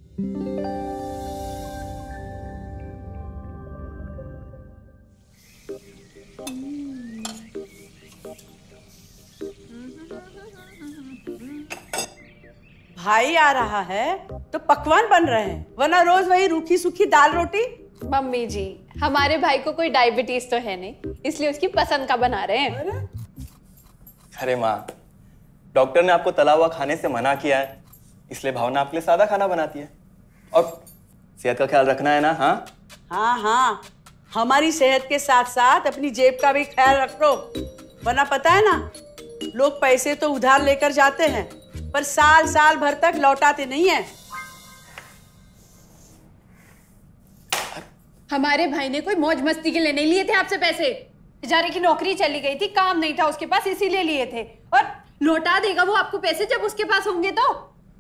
भाई आ रहा है तो पकवान बन रहे हैं, वरना रोज वही रूखी सूखी दाल रोटी। मम्मी जी, हमारे भाई को कोई डायबिटीज तो है नहीं, इसलिए उसकी पसंद का बना रहे हैं। अरे माँ, डॉक्टर ने आपको तला हुआ खाने से मना किया है, इसलिए भावना आपके लिए सादा खाना बनाती है। और सेहत का ख्याल रखना है ना? हाँ हाँ हाँ, हमारी सेहत के साथ साथ अपनी जेब का भी ख्याल रखो, वरना पता है ना, लोग पैसे तो उधार लेकर जाते हैं पर साल साल भर तक लौटाते नहीं है। हमारे भाई ने कोई मौज मस्ती के लिए नहीं लिए थे आपसे पैसे। बेचारे की नौकरी चली गई थी, काम नहीं था उसके पास, इसीलिए लिए थे। और लौटा देगा वो आपको पैसे जब उसके पास होंगे तो।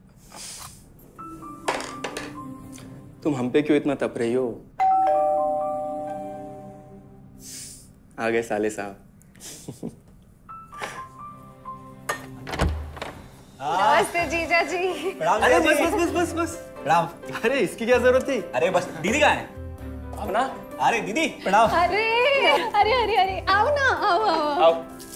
तुम हम पे क्यों इतना तप रही हो? आ गए साले साहब। नमस्ते जीजा जी। अरे बस बस बस बस बस प्रणाम। अरे इसकी क्या जरूरत थी? अरे बस दीदी कहाँ है? अपना। अरे दीदी प्रणाम। अरे अरे अरे अरे आओ ना, आओ आओ।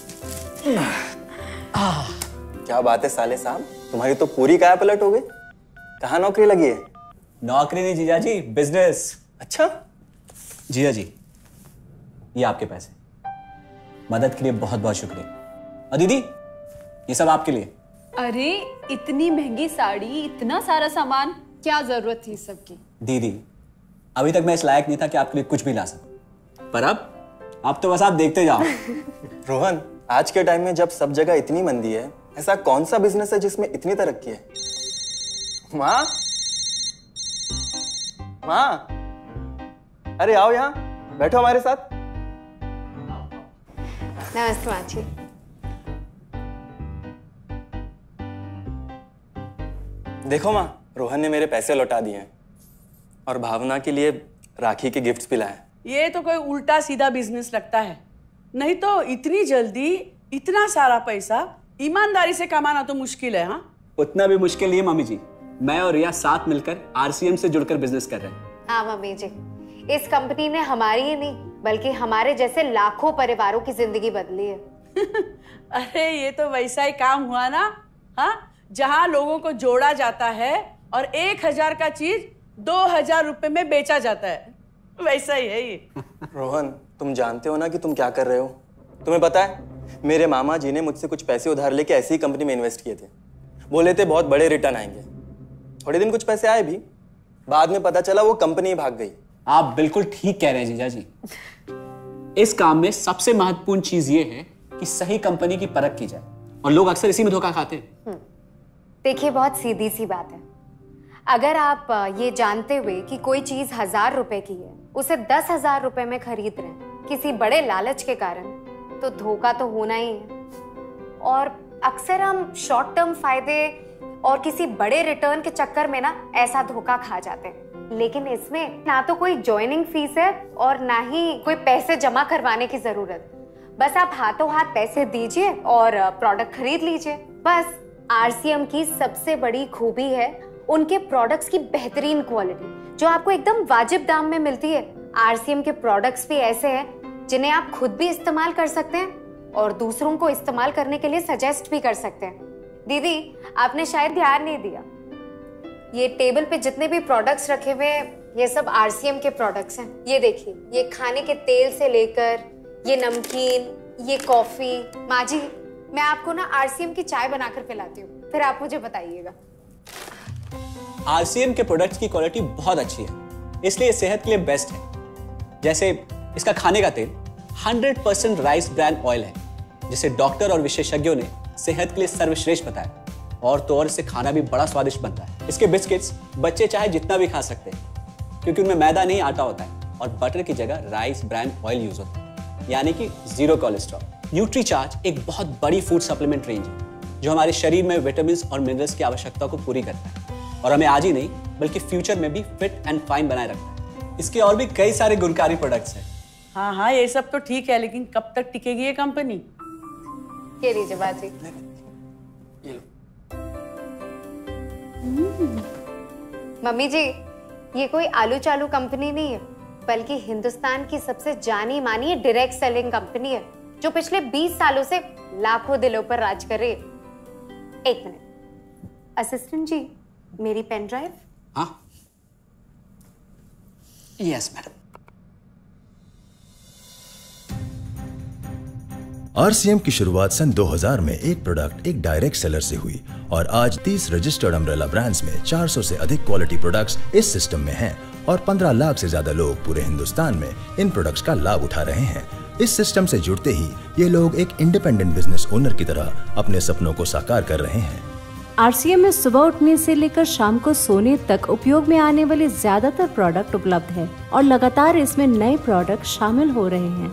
क्या बात है साले साहब, तुम्हारी तो पूरी काया पलट हो गई। कहाँ नौकरी लगी है? नौकरी नहीं जीजा जी, बिजनेस। अच्छा जीजा जी, ये आपके पैसे, मदद के लिए बहुत बहुत शुक्रिया। और दीदी, ये सब आपके लिए। अरे इतनी महंगी साड़ी, इतना सारा सामान, क्या जरूरत थी सबकी? दीदी, अभी तक मैं इस लायक नहीं था कि आपके लिए कुछ भी ला सकूं, पर अब तो बस आप देखते जाओ। रोहन, आज के टाइम में जब सब जगह इतनी मंदी है, ऐसा कौन सा बिजनेस है जिसमें इतनी तरक्की है? माँ, माँ, अरे आओ यहाँ बैठो हमारे साथ। नमस्ते माँ जी। देखो माँ, रोहन ने मेरे पैसे लौटा दिए हैं और भावना के लिए राखी के गिफ्ट्स भी लाए। ये तो कोई उल्टा सीधा बिजनेस लगता है, नहीं तो इतनी जल्दी इतना सारा पैसा ईमानदारी से कमाना तो मुश्किल है। हाँ, उतना भी मुश्किल नहीं है मम्मी जी। मैं और रिया साथ मिलकर आरसीएम से जुड़कर बिजनेस कर रहे हैं। हाँ मम्मी जी, इस कंपनी ने हमारी ही नहीं बल्कि हमारे जैसे लाखों परिवारों की जिंदगी बदली है। अरे ये तो वैसा ही काम हुआ ना, हाँ, जहाँ लोगों को जोड़ा जाता है और 1000 का चीज 2000 रुपए में बेचा जाता है, वैसा ही है ये। रोहन, तुम जानते हो ना कि तुम क्या कर रहे हो? तुम्हें पता है, मेरे मामा जी ने मुझसे कुछ पैसे उधार लेके ऐसी ही कंपनी में इन्वेस्ट किए थे। बोले थे बहुत बड़े रिटर्न आएंगे। थोड़े दिन कुछ पैसे आए भी, बाद में पता चला वो कंपनी ही भाग गई। आप बिल्कुल ठीक कह रहे हैं जीजा जी। इस काम में सबसे महत्वपूर्ण चीज ये है कि सही कंपनी की परख की जाए, और लोग अक्सर इसी में धोखा खाते हैं। देखिए, बहुत सीधी सी बात है। अगर आप ये जानते हुए कि कोई चीज 1000 रुपए की है, उसे 10,000 रुपए में खरीद रहे हैं किसी बड़े लालच के कारण, तो धोखा तो होना ही है। और अक्सर हम शॉर्ट टर्म फायदे और किसी बड़े रिटर्न के चक्कर में ना ऐसा धोखा खा जाते हैं। लेकिन इसमें ना तो कोई ज्वाइनिंग फीस है और ना ही कोई पैसे जमा करवाने की जरूरत। बस आप हाथों हाथ पैसे दीजिए और प्रोडक्ट खरीद लीजिए। बस आरसीएम की सबसे बड़ी खूबी है उनके प्रोडक्ट्स की बेहतरीन क्वालिटी, जो आपको एकदम वाजिब दाम में मिलती है। आरसीएम के प्रोडक्ट्स भी ऐसे हैं जिन्हें आप खुद भी इस्तेमाल कर सकते हैं और दूसरों को इस्तेमाल करने के लिए सजेस्ट भी कर सकते हैं। दीदी, आपने शायद ध्यान नहीं दिया, ये टेबल पे जितने भी प्रोडक्ट्स रखे हुए हैं, ये सब आरसीएम के प्रोडक्ट्स हैं। ये देखिए, ये खाने के तेल से लेकर ये नमकीन, ये कॉफी। माँ जी, मैं आपको ना आरसीएम की चाय बनाकर पिलाती हूँ, फिर आप मुझे बताइएगा। आरसीएम के प्रोडक्ट्स की क्वालिटी बहुत अच्छी है, इसलिए सेहत के लिए बेस्ट है। जैसे इसका खाने का तेल 100% राइस ब्रांड ऑयल है, जिसे डॉक्टर और विशेषज्ञों ने सेहत के लिए सर्वश्रेष्ठ बताया। और तो और, इसे खाना भी बड़ा स्वादिष्ट बनता है। इसके बिस्किट्स बच्चे चाहे जितना भी खा सकते हैं, क्योंकि उनमें मैदा नहीं आटा होता है और बटर की जगह राइस ब्रांड ऑयल यूज होता है, यानी कि 0 कोलेस्ट्रॉल। न्यूट्रीचार्ज एक बहुत बड़ी फूड सप्लीमेंट रेंज है, जो हमारे शरीर में विटामिन और मिनरल्स की आवश्यकता को पूरी करता है और हमें आज ही नहीं बल्कि फ्यूचर में भी फिट एंड फाइन बनाए रखता है। इसके और भी कई सारे गुणकारी प्रोडक्ट्स हैं। हाँ हाँ, ये सब तो ठीक है, लेकिन कब तक टिकेगी ये कंपनी? ये लीजिए बाजी। मम्मी जी, ये कोई आलू चालू कंपनी नहीं है, बल्कि हिंदुस्तान की सबसे जानी मानी डायरेक्ट सेलिंग कंपनी है, जो पिछले 20 सालों से लाखों दिलों पर राज कर रही है। एक मिनट, असिस्टेंट जी, मेरी पेन ड्राइव। हाँ, यस मैडम। आरसीएम की शुरुआत सन 2000 में एक प्रोडक्ट एक डायरेक्ट सेलर से हुई और आज 30 रजिस्टर्ड अम्ब्रेला ब्रांड्स में 400 से अधिक क्वालिटी प्रोडक्ट्स इस सिस्टम में हैं और 15 लाख से ज्यादा लोग पूरे हिंदुस्तान में इन प्रोडक्ट्स का लाभ उठा रहे हैं। इस सिस्टम से जुड़ते ही ये लोग एक इंडिपेंडेंट बिजनेस ओनर की तरह अपने सपनों को साकार कर रहे हैं। आरसीएम में सुबह उठने से लेकर शाम को सोने तक उपयोग में आने वाले ज्यादातर प्रोडक्ट उपलब्ध है और लगातार इसमें नए प्रोडक्ट शामिल हो रहे हैं।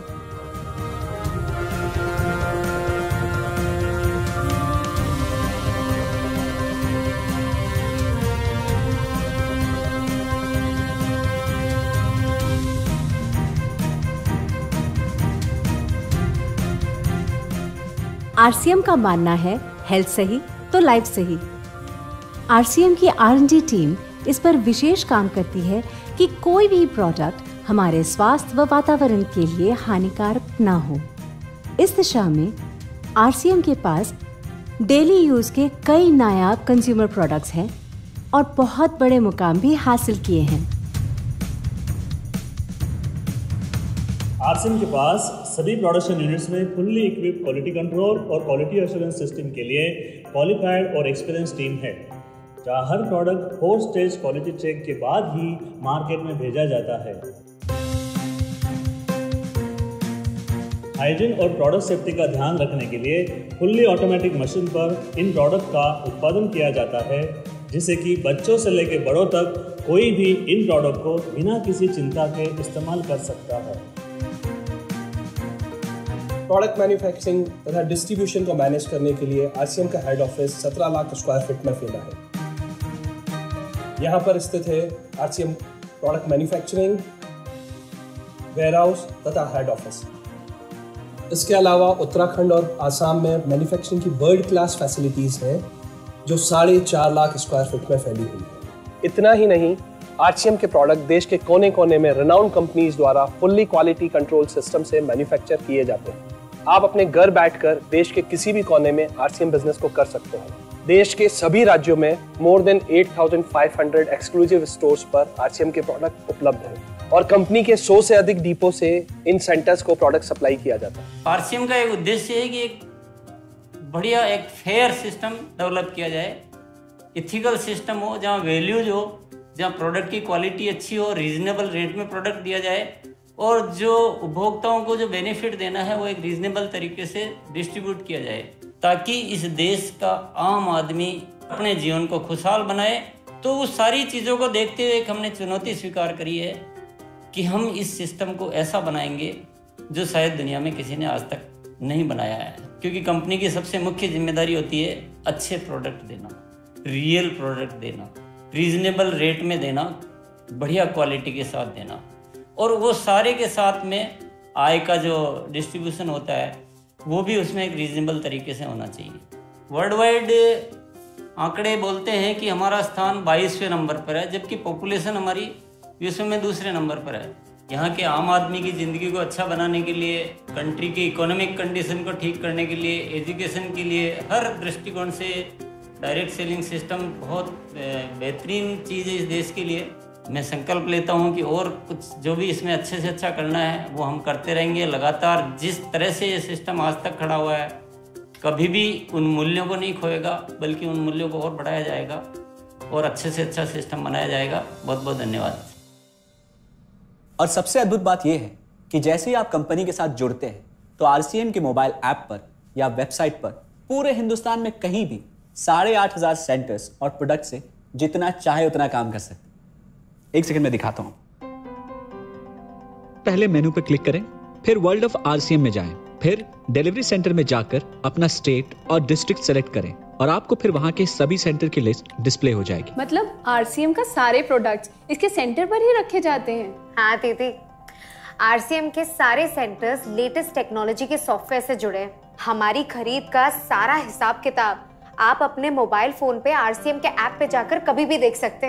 आरसीएम का मानना है हेल्थ सही तो लाइफ सही। आरसीएम की R&D टीम इस पर विशेष काम करती है कि कोई भी प्रोडक्ट हमारे स्वास्थ्य व वातावरण के लिए हानिकारक ना हो। इस दिशा में आरसीएम के पास डेली यूज के कई नायाब कंज्यूमर प्रोडक्ट्स हैं और बहुत बड़े मुकाम भी हासिल किए हैं। आरसीएम के पास सभी प्रोडक्शन यूनिट्स में फुल्ली इक्विप क्वालिटी कंट्रोल और क्वालिटी एश्योरेंस सिस्टम के लिए क्वालिफाइड और एक्सपीरियंस टीम है, जहां हर प्रोडक्ट 4 स्टेज क्वालिटी चेक के बाद ही मार्केट में भेजा जाता है। हाइजीन और प्रोडक्ट सेफ्टी का ध्यान रखने के लिए फुल्ली ऑटोमेटिक मशीन पर इन प्रोडक्ट का उत्पादन किया जाता है, जिससे कि बच्चों से लेकर बड़ों तक कोई भी इन प्रोडक्ट को बिना किसी चिंता के इस्तेमाल कर सकता है। प्रोडक्ट मैन्युफैक्चरिंग तथा डिस्ट्रीब्यूशन को मैनेज करने के लिए आरसीएम का head office 17 lakh square feet में फैला है। यहाँ पर स्थित है आरसीएम प्रोडक्ट मैन्युफैक्चरिंग, वेयरहाउस तथा हेड ऑफिस। इसके अलावा उत्तराखंड और आसाम में मैन्युफैक्चरिंग की वर्ल्ड क्लास फैसिलिटीज़ हैं, जो 4.5 लाख स्क्वायर फीट में फैली हुई है। इतना ही नहीं, आरसीएम के प्रोडक्ट देश के कोने कोने में रिनाउंड कंपनीज द्वारा फुल्ली क्वालिटी कंट्रोल सिस्टम से मैन्युफैक्चर किए जाते हैं। आप अपने घर बैठकर देश के किसी भी कोने में आरसीएम बिजनेस को कर सकते हैं। देश के सभी राज्यों में मोर देन 8,500 एक्सक्लूसिव स्टोर्स पर आरसीएम के प्रोडक्ट उपलब्ध हैं और कंपनी के 100 से अधिक डिपो से इन सेंटर्स को प्रोडक्ट सप्लाई किया जाता है। आरसीएम का एक उद्देश्य है कि एक बढ़िया एक फेयर सिस्टम डेवलप किया जाए, इथिकल सिस्टम हो, जहाँ वैल्यूज हो, जहाँ प्रोडक्ट की क्वालिटी अच्छी हो, रीजनेबल रेट में प्रोडक्ट दिया जाए और जो उपभोक्ताओं को जो बेनिफिट देना है वो एक रीजनेबल तरीके से डिस्ट्रीब्यूट किया जाए, ताकि इस देश का आम आदमी अपने जीवन को खुशहाल बनाए। तो उस सारी चीज़ों को देखते हुए एक हमने चुनौती स्वीकार करी है कि हम इस सिस्टम को ऐसा बनाएंगे जो शायद दुनिया में किसी ने आज तक नहीं बनाया है, क्योंकि कंपनी की सबसे मुख्य जिम्मेदारी होती है अच्छे प्रोडक्ट देना, रियल प्रोडक्ट देना, रीजनेबल रेट में देना, बढ़िया क्वालिटी के साथ देना, और वो सारे के साथ में आय का जो डिस्ट्रीब्यूशन होता है वो भी उसमें एक रीजनेबल तरीके से होना चाहिए। वर्ल्ड वाइड आंकड़े बोलते हैं कि हमारा स्थान 22वें नंबर पर है, जबकि पॉपुलेशन हमारी विश्व में दूसरे नंबर पर है। यहाँ के आम आदमी की ज़िंदगी को अच्छा बनाने के लिए, कंट्री की इकोनॉमिक कंडीशन को ठीक करने के लिए, एजुकेशन के लिए, हर दृष्टिकोण से डायरेक्ट सेलिंग सिस्टम बहुत बेहतरीन चीज़ है इस देश के लिए। मैं संकल्प लेता हूं कि और कुछ जो भी इसमें अच्छे से अच्छा करना है वो हम करते रहेंगे लगातार। जिस तरह से ये सिस्टम आज तक खड़ा हुआ है, कभी भी उन मूल्यों को नहीं खोएगा, बल्कि उन मूल्यों को और बढ़ाया जाएगा और अच्छे से अच्छा सिस्टम बनाया जाएगा। बहुत बहुत धन्यवाद। और सबसे अद्भुत बात यह है कि जैसे ही आप कंपनी के साथ जुड़ते हैं तो आरसीएम के मोबाइल ऐप पर या वेबसाइट पर पूरे हिंदुस्तान में कहीं भी 8,500 सेंटर्स और प्रोडक्ट से जितना चाहे उतना काम कर सकते हैं। एक सेकंड में दिखाता हूं। पहले मेनू पर क्लिक करें, फिर वर्ल्ड ऑफ आरसीएम में जाएं, फिर डिलीवरी सेंटर में जाकर अपना स्टेट और डिस्ट्रिक्ट सेलेक्ट करें और आपको फिर वहां के सभी सेंटर की लिस्ट डिस्प्ले हो जाएगी। मतलब आरसीएम का सारे प्रोडक्ट्स इसके सेंटर पर ही रखे जाते हैं? हाँ दीदी, आरसीएम के सारे सेंटर्स लेटेस्ट टेक्नोलॉजी के सॉफ्टवेयर से जुड़े हैं। हमारी खरीद का सारा हिसाब किताब आप अपने मोबाइल फोन पे आरसीएम के ऐप पे जाकर कभी भी देख सकते हैं।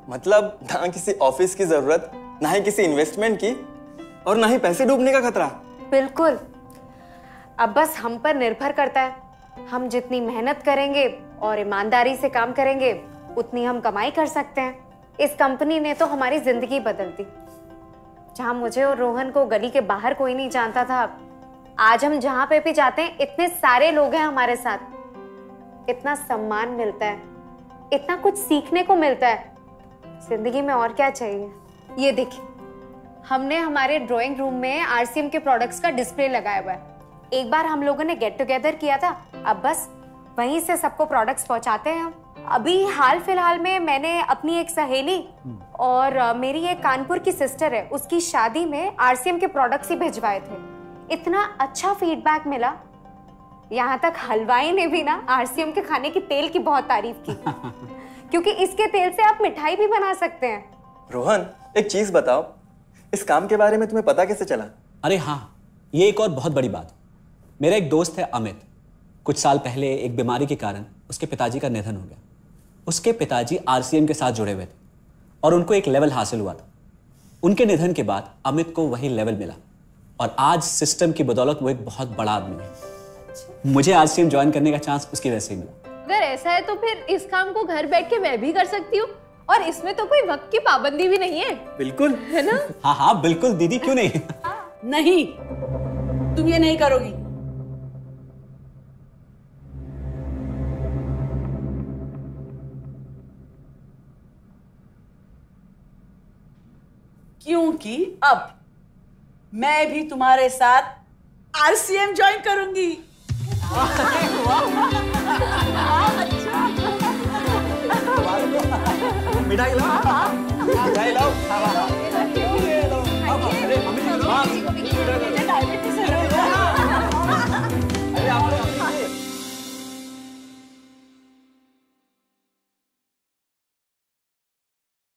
मतलब ना किसी ऑफिस की जरूरत, ना ही किसी इन्वेस्टमेंट की, और ना ही पैसे डूबने का खतरा। बिल्कुल। अब बस हम पर निर्भर करता है। हम जितनी मेहनत करेंगे और ईमानदारी से काम करेंगे, उतनी हम कमाई कर सकते हैं। इस कंपनी ने तो हमारी जिंदगी बदल दी। जहां मुझे और रोहन को गली के बाहर कोई नहीं जानता था, आज हम जहां पे भी जाते हैं इतने सारे लोग हैं हमारे साथ। इतना सम्मान मिलता है, इतना कुछ सीखने को मिलता है। जिंदगी में और क्या चाहिए। ये देखिए, हमने हमारे ड्राइंग रूम में आरसीएम के प्रोडक्ट्स का डिस्प्ले लगाया हुआ है। एक बार हम लोगों ने गेट टुगेदर किया था, अब बस वहीं से सबको प्रोडक्ट्स पहुंचाते हैं हम। अभी हाल फिलहाल में मैंने अपनी एक सहेली और मेरी एक कानपुर की सिस्टर है, उसकी शादी में आरसीएम के प्रोडक्ट्स ही भिजवाए थे। इतना अच्छा फीडबैक मिला, यहाँ तक हलवाई ने भी ना आरसीएम के खाने की तेल की बहुत तारीफ की क्योंकि इसके तेल से आप मिठाई भी बना सकते हैं। रोहन, एक चीज बताओ, इस काम के बारे में तुम्हें पता कैसे चला? अरे हाँ, ये एक और बहुत बड़ी बात। मेरा एक दोस्त है अमित, कुछ साल पहले एक बीमारी के कारण उसके पिताजी का निधन हो गया। उसके पिताजी आरसीएम के साथ जुड़े हुए थे और उनको एक लेवल हासिल हुआ था। उनके निधन के बाद अमित को वही लेवल मिला और आज सिस्टम की बदौलत वो एक बहुत बड़ा आदमी है। मुझे आरसीएम ज्वाइन करने का चांस उसकी वजह से ही मिला। अगर ऐसा है तो फिर इस काम को घर बैठ के मैं भी कर सकती हूँ, और इसमें तो कोई वक्त की पाबंदी भी नहीं है। बिल्कुल, है ना? हाँ हाँ बिल्कुल दीदी, क्यों नहीं। नहीं, तुम ये नहीं करोगी। क्योंकि अब मैं भी तुम्हारे साथ आरसीएम ज्वाइन करूंगी। मिठाई लाओ।